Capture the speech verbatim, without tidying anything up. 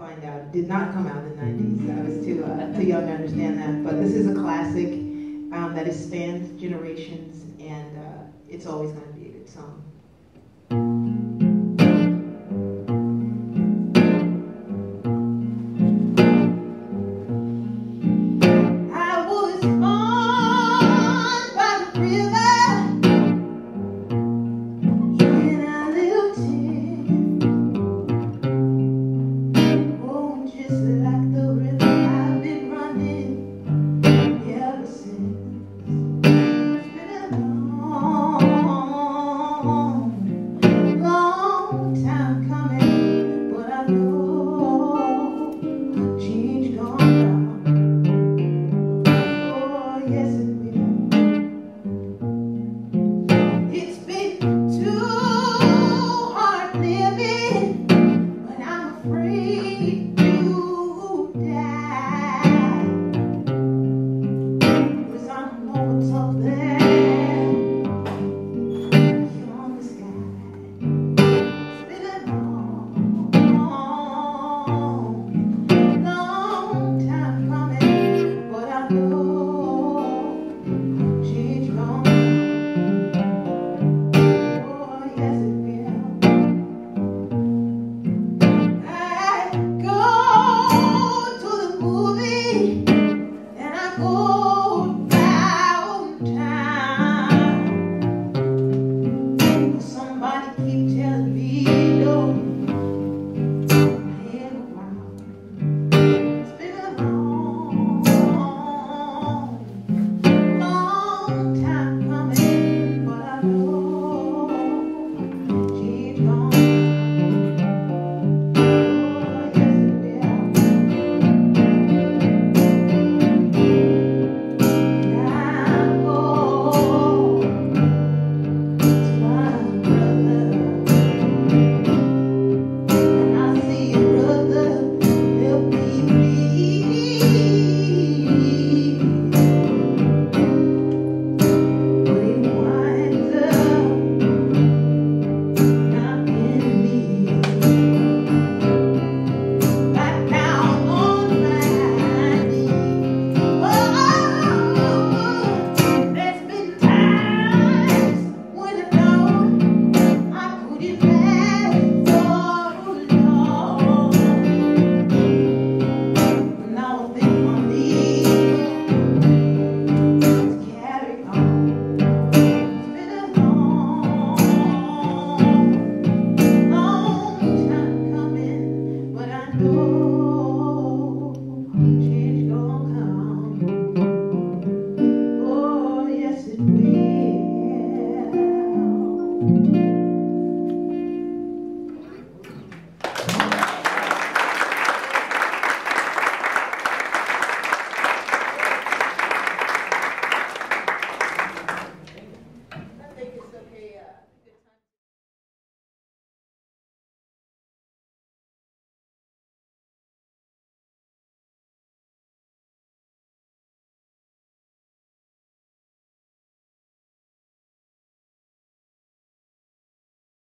find out. It did not come out in the nineties. I was too, uh, too young to understand that. But this is a classic um, that has spanned generations, and uh, it's always going to be a good song. Free.